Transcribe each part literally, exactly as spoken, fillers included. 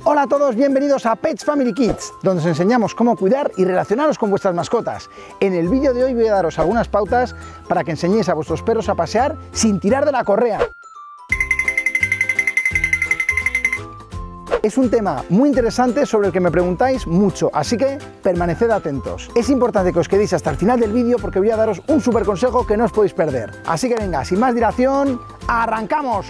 Hola a todos, bienvenidos a Pets Family Kids, donde os enseñamos cómo cuidar y relacionaros con vuestras mascotas. En el vídeo de hoy voy a daros algunas pautas para que enseñéis a vuestros perros a pasear sin tirar de la correa. Es un tema muy interesante sobre el que me preguntáis mucho, así que permaneced atentos. Es importante que os quedéis hasta el final del vídeo porque voy a daros un súper consejo que no os podéis perder. Así que venga, sin más dilación, ¡arrancamos!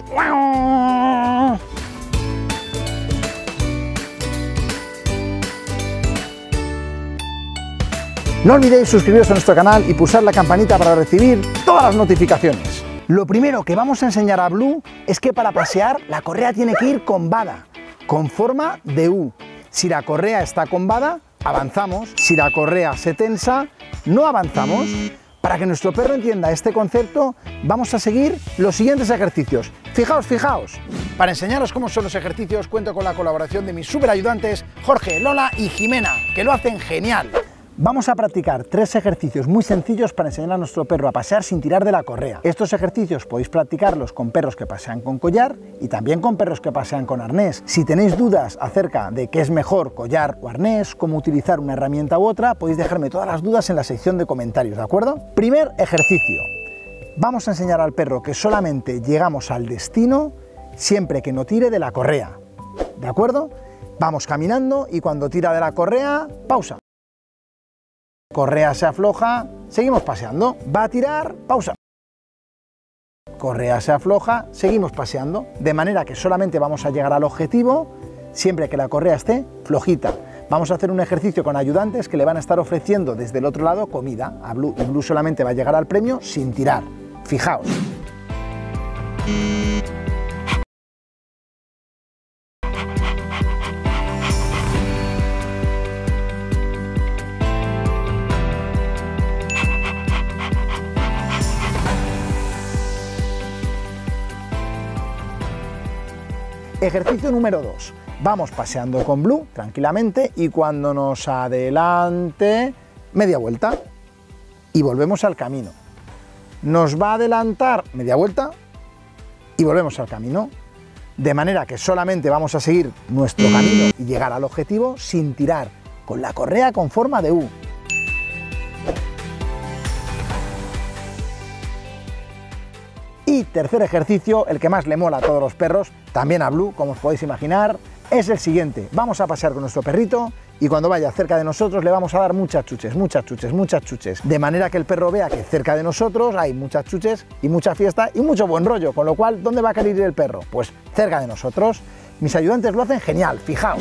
No olvidéis suscribiros a nuestro canal y pulsar la campanita para recibir todas las notificaciones. Lo primero que vamos a enseñar a Blue es que para pasear la correa tiene que ir combada, con forma de U. Si la correa está combada, avanzamos. Si la correa se tensa, no avanzamos. Para que nuestro perro entienda este concepto, vamos a seguir los siguientes ejercicios. Fijaos, fijaos. Para enseñaros cómo son los ejercicios, cuento con la colaboración de mis super ayudantes Jorge, Lola y Jimena, que lo hacen genial. Vamos a practicar tres ejercicios muy sencillos para enseñar a nuestro perro a pasear sin tirar de la correa. Estos ejercicios podéis practicarlos con perros que pasean con collar y también con perros que pasean con arnés. Si tenéis dudas acerca de qué es mejor, collar o arnés, cómo utilizar una herramienta u otra, podéis dejarme todas las dudas en la sección de comentarios, ¿de acuerdo? Primer ejercicio. Vamos a enseñar al perro que solamente llegamos al destino siempre que no tire de la correa, ¿de acuerdo? Vamos caminando y cuando tira de la correa, pausa. Correa se afloja, seguimos paseando. Va a tirar, pausa. Correa se afloja, seguimos paseando. De manera que solamente vamos a llegar al objetivo siempre que la correa esté flojita. Vamos a hacer un ejercicio con ayudantes que le van a estar ofreciendo desde el otro lado comida a Blue. Y Blue solamente va a llegar al premio sin tirar. Fijaos. Ejercicio número dos. Vamos paseando con Blue tranquilamente y cuando nos adelante, media vuelta y volvemos al camino. Nos va a adelantar media vuelta y volvemos al camino. De manera que solamente vamos a seguir nuestro camino y llegar al objetivo sin tirar, con la correa con forma de U. Y tercer ejercicio, el que más le mola a todos los perros, también a Blue, como os podéis imaginar, es el siguiente. Vamos a pasear con nuestro perrito y cuando vaya cerca de nosotros le vamos a dar muchas chuches, muchas chuches, muchas chuches. De manera que el perro vea que cerca de nosotros hay muchas chuches y mucha fiesta y mucho buen rollo. Con lo cual, ¿dónde va a querer ir el perro? Pues cerca de nosotros. Mis ayudantes lo hacen genial, fijaos.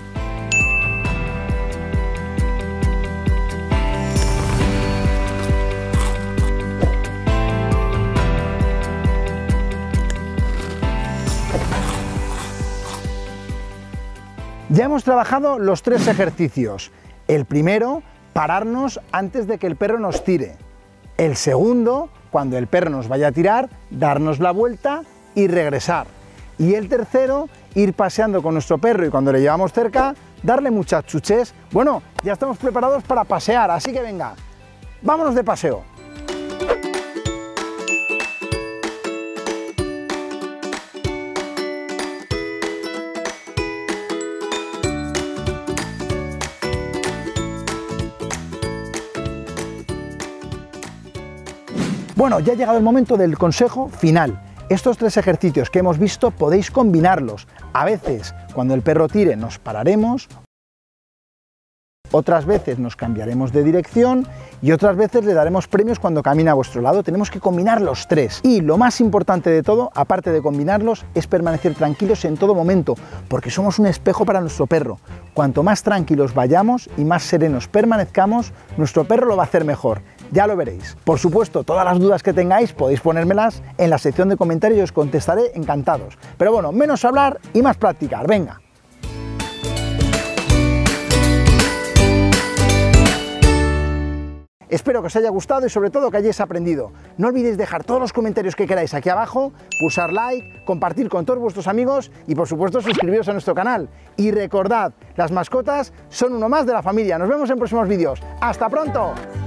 Ya hemos trabajado los tres ejercicios. El primero, pararnos antes de que el perro nos tire. El segundo, cuando el perro nos vaya a tirar, darnos la vuelta y regresar. Y el tercero, ir paseando con nuestro perro y cuando le llevamos cerca, darle muchas chuches. Bueno, ya estamos preparados para pasear, así que venga, vámonos de paseo. Bueno, ya ha llegado el momento del consejo final. Estos tres ejercicios que hemos visto podéis combinarlos. A veces, cuando el perro tire, nos pararemos, otras veces nos cambiaremos de dirección y otras veces le daremos premios cuando camina a vuestro lado. Tenemos que combinar los tres. Y lo más importante de todo, aparte de combinarlos, es permanecer tranquilos en todo momento, porque somos un espejo para nuestro perro. Cuanto más tranquilos vayamos y más serenos permanezcamos, nuestro perro lo va a hacer mejor. Ya lo veréis. Por supuesto, todas las dudas que tengáis podéis ponérmelas en la sección de comentarios y os contestaré encantados. Pero bueno, menos hablar y más practicar. Venga. Espero que os haya gustado y sobre todo que hayáis aprendido. No olvidéis dejar todos los comentarios que queráis aquí abajo, pulsar like, compartir con todos vuestros amigos y por supuesto suscribiros a nuestro canal. Y recordad, las mascotas son uno más de la familia. Nos vemos en próximos vídeos. ¡Hasta pronto!